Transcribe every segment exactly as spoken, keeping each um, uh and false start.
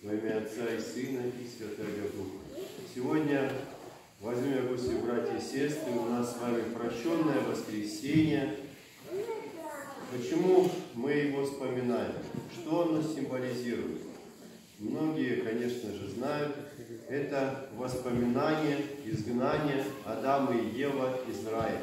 Во имя Отца и Сына и Святого Духа. Сегодня, возьмем, гости, братья и сестры, у нас с вами прощенное воскресенье. Почему мы его вспоминаем? Что оно символизирует? Многие, конечно же, знают, это воспоминание изгнания Адама и Ева из рая.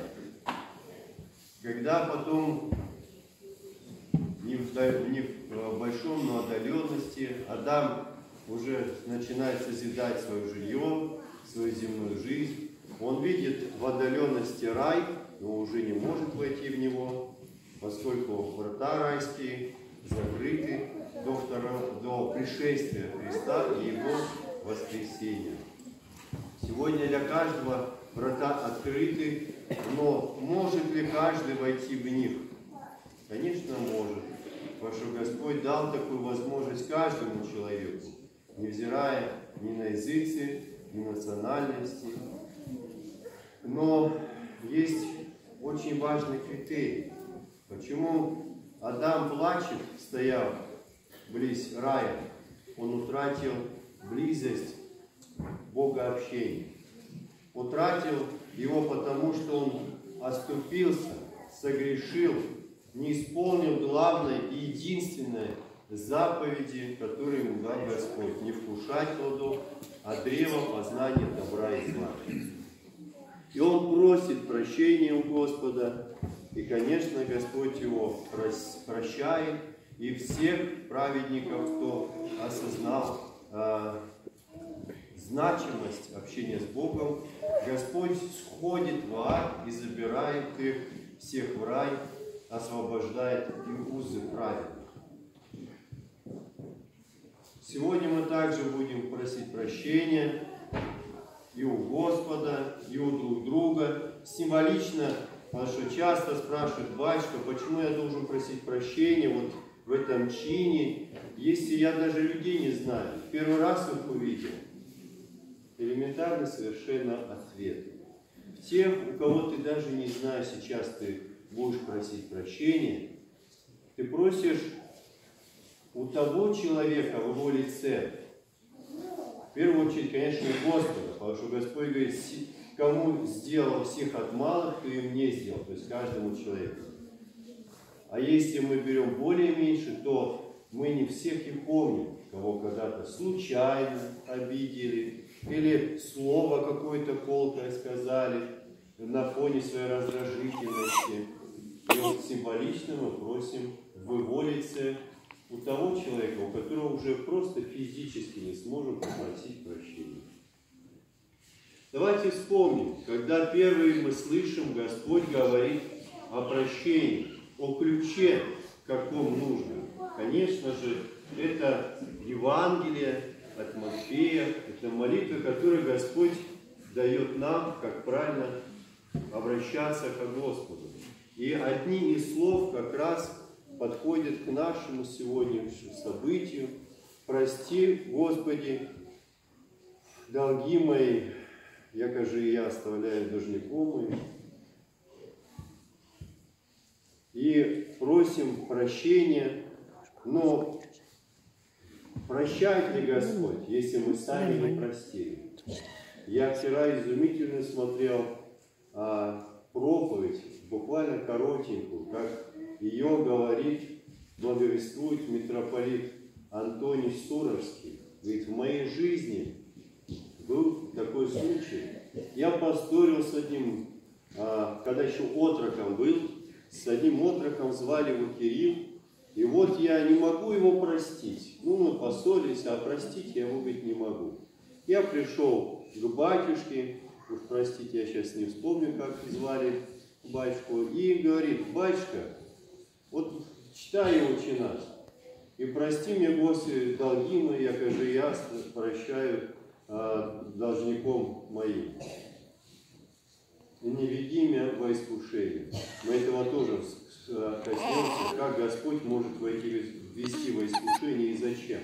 Когда потом, не в, не в большом, но отдаленности, Адам уже начинает созидать свое жилье, свою земную жизнь. Он видит в отдаленности рай, но уже не может войти в него, поскольку врата райские закрыты до, второго, до пришествия Христа и Его воскресения. Сегодня для каждого врата открыты, но может ли каждый войти в них? Конечно, может, потому что Господь дал такую возможность каждому человеку, невзирая ни на языки, ни на национальности. Но есть очень важный критерий. Почему Адам плачет, стояв близ рая? Он утратил близость богообщения. Утратил его потому, что он оступился, согрешил, не исполнил главной и единственной заповеди, которые ему дал Господь: не вкушать плодов от древа познания добра и зла. И он просит прощения у Господа, и, конечно, Господь его прощает, и всех праведников, кто осознал э, значимость общения с Богом, Господь сходит в ад и забирает их всех в рай, освобождает и узы праведных. Сегодня мы также будем просить прощения и у Господа, и у друг друга. Символично, потому что часто спрашивают: батюшка, почему я должен просить прощения вот в этом чине, если я даже людей не знаю, первый раз их увидел? Элементарный совершенно ответ. Тех, у кого ты даже не знаешь, сейчас ты будешь просить прощения, ты просишь у того человека в его лице, в первую очередь, конечно, у Господа, потому что Господь говорит: кому сделал всех от малых, то и мне сделал, то есть каждому человеку. А если мы берем более меньше, то мы не всех и помним, кого когда-то случайно обидели, или слово какое-то колкое сказали на фоне своей раздражительности. И вот символично мы просим в его лице у того человека, у которого уже просто физически не сможем попросить прощения. Давайте вспомним, когда первые мы слышим, Господь говорит о прощении, о ключе, каком нужно. Конечно же, это Евангелие от Матфея, это молитва, которую Господь дает нам, как правильно обращаться к Господу. И одни из слов как раз подходят к нашему сегодняшнему событию. Прости, Господи, долги мои, якоже и я оставляю должником моим. И просим прощения, но прощает ли Господь, если мы сами не простили? Я вчера изумительно смотрел а, проповедь, буквально коротенькую, как ее говорит, благовествует митрополит Антоний Суровский. Говорит: в моей жизни был такой случай. Я пасторил с одним, а, когда еще отроком был, с одним отроком, звали его Кирилл. И вот я не могу его простить. Ну, мы поссорились, а простить я его, говорит, не могу. Я пришел к батюшке, уж простите, я сейчас не вспомню, как звали батюшку, и говорит: батюшка, вот читай его «Отче наш», и прости мне, Господи, долги мои, якоже я прощаю а, должником моим. И не веди меня во искушение. Мы этого тоже коснемся, как Господь может ввести во искушение и зачем.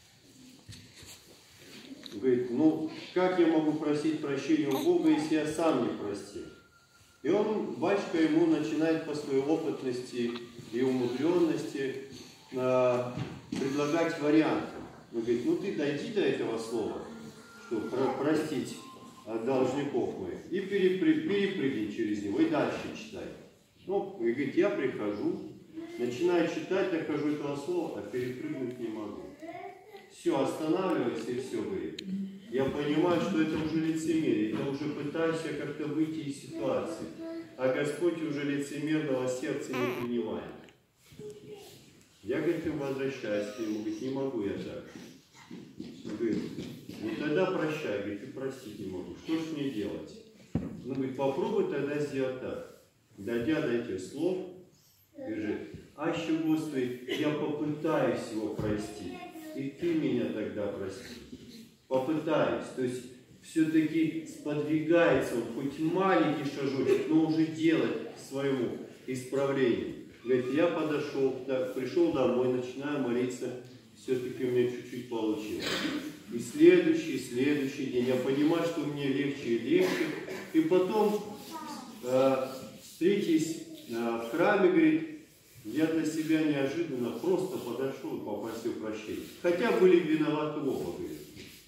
Говорит: ну, как я могу просить прощения у Бога, если я сам не простил? И он, батюшка, ему начинает по своей опытности и умудренности э, предлагать варианты. Он говорит, ну ты дойди до этого слова, что про простить должников моих, и перепры перепрыгни через него, и дальше читай. Ну, и говорит, я прихожу, начинаю читать, нахожу этого слова, а перепрыгнуть не могу. Все, останавливаюсь, и все, говорит. Я понимаю, что это уже лицемерие, это уже пытаюсь я как-то выйти из ситуации. А Господь уже лицемерного сердца не принимает. Я, говорит, им возвращаюсь к нему, говорит, не могу я так. Он говорит, ну тогда прощай, говорит, ты простить не могу, что ж мне делать? Он говорит, попробуй тогда сделать так. Дойдя до этих слов, говорит, а еще, Господи, я попытаюсь его простить, и ты меня тогда прости. Попытаюсь, то есть все-таки сподвигается он, хоть маленький шажочек, но уже делать к своему исправлению. Говорит, я подошел, да, пришел домой, начинаю молиться, все-таки у меня чуть-чуть получилось. И следующий, следующий день я понимаю, что мне легче и легче. И потом, э, встретясь э, в храме, говорит, я для себя неожиданно просто подошел и попросил прощения. Хотя были виноваты оба, говорит.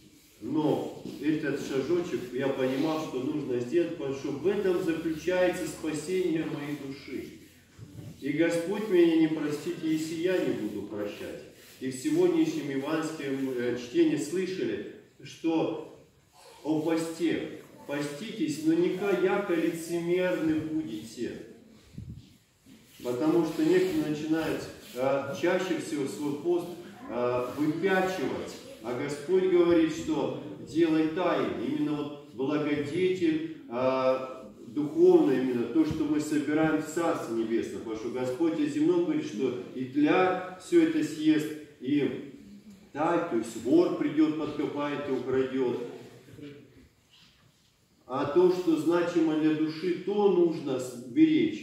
Но этот шажочек я понимал, что нужно сделать, потому что в этом заключается спасение моей души. И Господь меня не простит, если я не буду прощать. И в сегодняшнем евангельском чтении слышали, что о посте. Поститесь, но не яко лицемерны будете. Потому что некоторые начинают а, чаще всего свой пост а, выпячивать. А Господь говорит, что делай тайно. Именно вот благодетель а, духовная, именно то, что мы собираем в Царстве Небесном. Потому что Господь о земном говорит, что и тля все это съест, и тать, то есть вор придет, подкопает и украдет. А то, что значимо для души, то нужно беречь.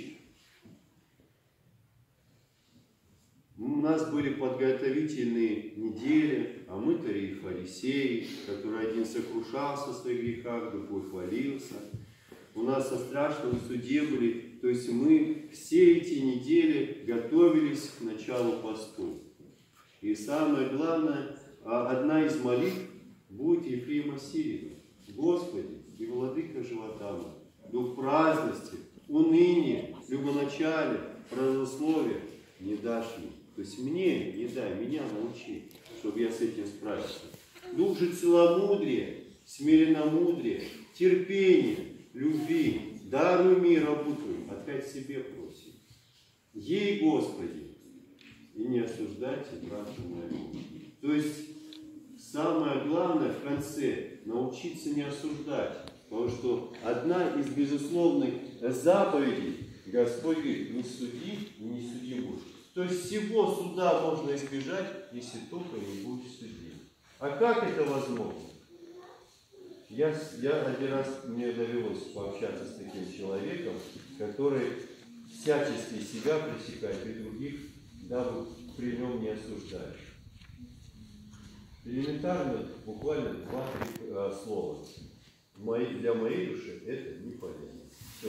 У нас были подготовительные недели, а мы-то и фарисеи, который один сокрушался в своих грехах, другой хвалился. У нас со страшным суде были, то есть мы все эти недели готовились к началу посту. И самое главное, одна из молитв будет Ефрема Сирина. Господи и Владыка живота моего, дух праздности, уныния, любоначалия, празднословия не дашь мне. То есть мне не дай, меня научи, чтобы я с этим справился. Дух же целомудрия, смиренномудрия, терпения, любви, даруй мне работу, опять себе просим. Ей, Господи, и не осуждайте брата моего. То есть самое главное в конце научиться не осуждать, потому что одна из безусловных заповедей Господь говорит, не суди и не суди будешь. То есть всего суда можно избежать, если только не будешь судить. А как это возможно? Я, я один раз, мне довелось пообщаться с таким человеком, который всячески себя пресекает и других, дабы при нем не осуждаешь. Элементарно, буквально два-три а, слова. Мои, для моей души это не полезно. Все.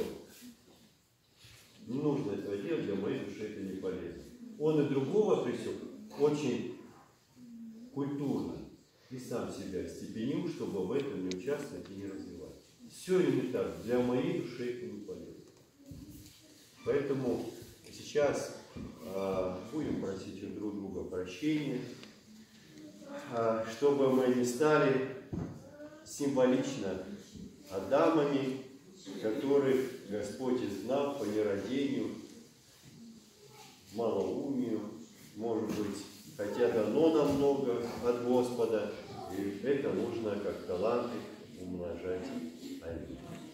Не нужно этого делать, для моей души это не полезно. Он и другого пресек очень культурно и сам себя степенил, чтобы в этом не участвовать и не развивать. Все элементарно. Для моей души это не полезно. Поэтому сейчас э, будем просить у друг друга прощения, э, чтобы мы не стали символично Адамами, которых Господь изгнал по нерадению, малоумию, может быть, хотя дано нам много от Господа, и это нужно как таланты умножать. Аминь.